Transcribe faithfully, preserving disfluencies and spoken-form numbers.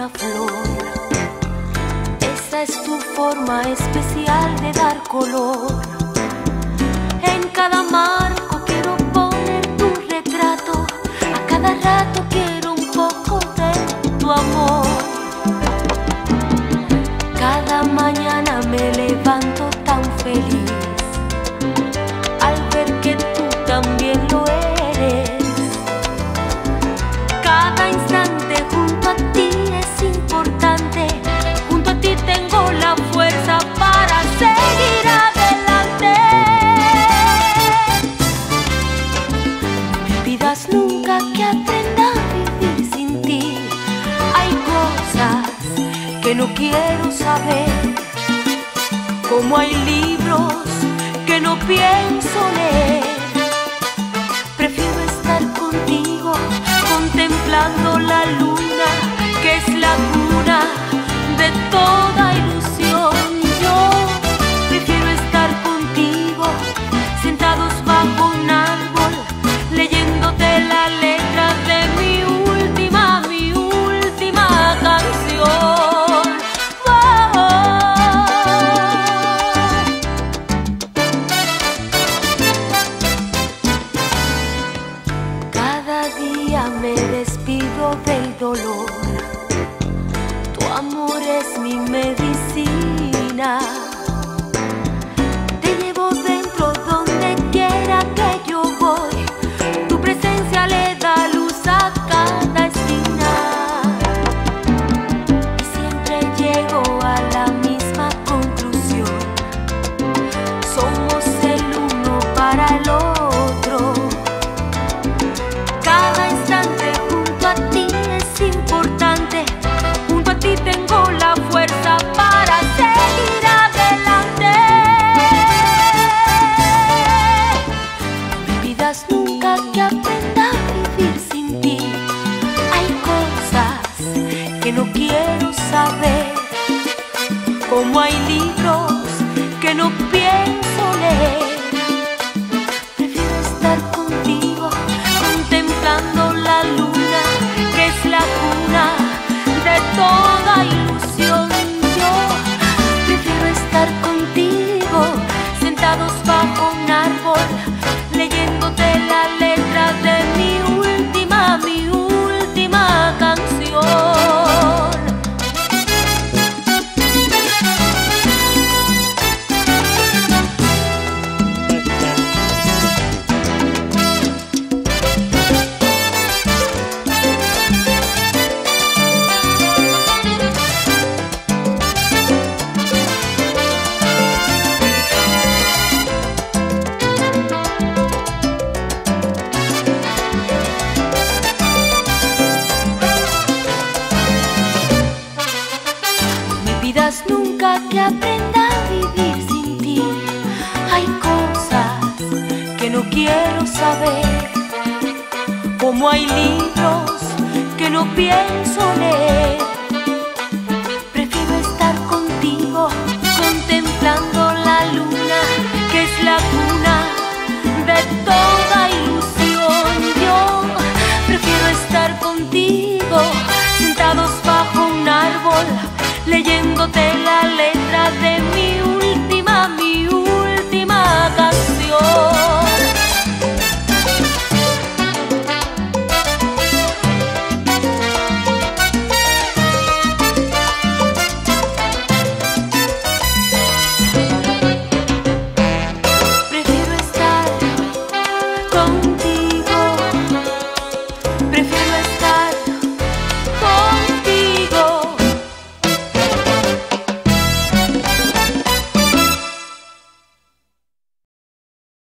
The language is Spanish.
una flor. Esa es tu forma especial de dar color. En cada marco quiero poner tu retrato. A cada rato quiero un poco de tu amor. Cada mañana me levanto tan feliz al ver que tú también lo eres. Cada instante junto a ti es importante. Junto a ti tengo la fuerza para seguir adelante. No me pidas nunca que aprenda a vivir sin ti. Hay cosas que no quiero saber, como hay libros que no pienso leer. Prefiero estar contigo contemplando la luna, que es la cuna de toda ilusión. Yo prefiero estar contigo sentados bajo un árbol, leyéndote la letra de mi última, mi última canción. Me despido del dolor. Tu amor es mi medicina. Te llevo dentro donde quiera que yo voy. Tu presencia le da luz a cada esquina. Y siempre llego a la misma conclusión: somos el uno para el otro. Cada instante junto a ti es importante. Junto a ti tengo la fuerza para seguir adelante. No me pidas nunca que aprenda a vivir sin ti. Hay cosas que no quiero saber, como hay libros que no pienso leer. Prefiero estar contigo contemplando la luna, que es la cuna de toda ilusión. Yo prefiero estar contigo sentados bajo un árbol, leyéndote la letra de mi última, mi última canción. Nunca que aprenda a vivir sin ti. Hay cosas que no quiero saber, como hay libros que no pienso leer.